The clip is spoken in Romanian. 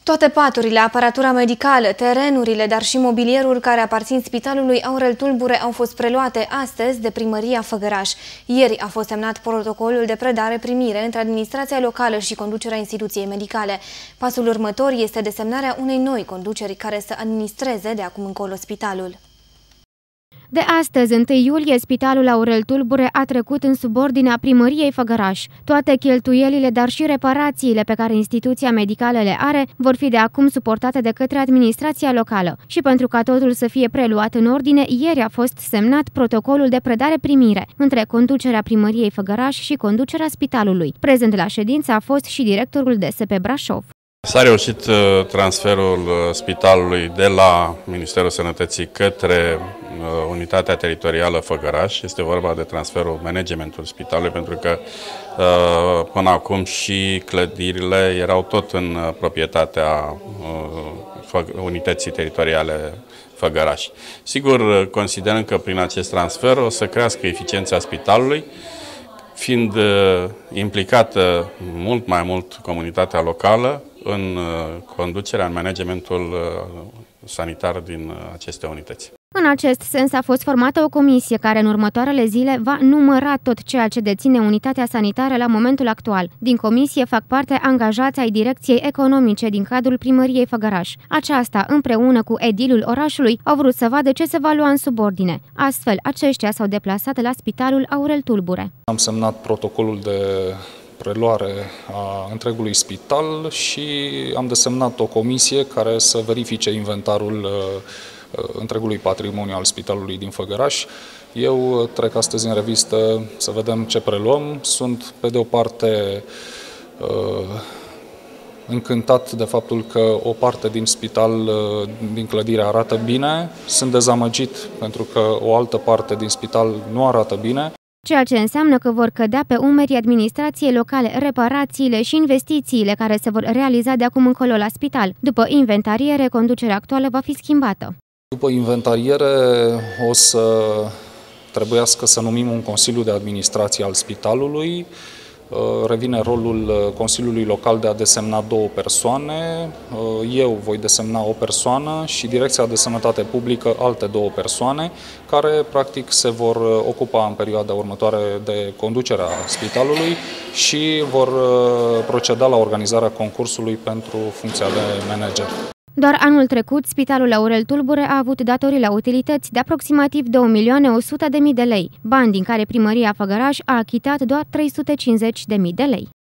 Toate paturile, aparatura medicală, terenurile, dar și mobilierul care aparțin Spitalului Aurel Tulbure au fost preluate astăzi de Primăria Făgăraș. Ieri a fost semnat protocolul de predare-primire între administrația locală și conducerea instituției medicale. Pasul următor este desemnarea unei noi conduceri care să administreze de acum încolo spitalul. De astăzi, 1 iulie, Spitalul Aurel Tulbure a trecut în subordinea Primăriei Făgăraș. Toate cheltuielile, dar și reparațiile pe care instituția medicală le are, vor fi de acum suportate de către administrația locală. Și pentru ca totul să fie preluat în ordine, ieri a fost semnat protocolul de predare-primire între conducerea Primăriei Făgăraș și conducerea spitalului. Prezent la ședință a fost și directorul DSP Brașov. S-a reușit transferul spitalului de la Ministerul Sănătății către Unitatea Teritorială Făgăraș. Este vorba de transferul managementului spitalului, pentru că până acum și clădirile erau tot în proprietatea Unității Teritoriale Făgăraș. Sigur, considerăm că prin acest transfer o să crească eficiența spitalului, fiind implicată mult mai mult comunitatea locală în conducerea, în managementul sanitar din aceste unități. În acest sens a fost formată o comisie care în următoarele zile va număra tot ceea ce deține unitatea sanitară la momentul actual. Din comisie fac parte angajați ai Direcției Economice din cadrul Primăriei Făgăraș. Aceasta, împreună cu edilul orașului, au vrut să vadă ce se va lua în subordine. Astfel, aceștia s-au deplasat la Spitalul Aurel Tulbure. Am semnat protocolul de preluare a întregului spital și am desemnat o comisie care să verifice inventarul întregului patrimoniu al spitalului din Făgăraș. Eu trec astăzi în revistă să vedem ce preluăm. Sunt, pe de o parte, încântat de faptul că o parte din spital, din clădire, arată bine. Sunt dezamăgit pentru că o altă parte din spital nu arată bine. Ceea ce înseamnă că vor cădea pe umerii administrației locale reparațiile și investițiile care se vor realiza de acum încolo la spital. După inventariere, conducerea actuală va fi schimbată. După inventariere o să trebuiască să numim un Consiliu de Administrație al spitalului. Revine rolul Consiliului Local de a desemna 2 persoane. Eu voi desemna o persoană și Direcția de Sănătate Publică alte 2 persoane, care practic se vor ocupa în perioada următoare de conducerea spitalului și vor proceda la organizarea concursului pentru funcția de manager. Doar anul trecut, Spitalul Aurel Tulbure a avut datorii la utilități de aproximativ 2.100.000 de lei, bani din care Primăria Făgăraș a achitat doar 350.000 de lei.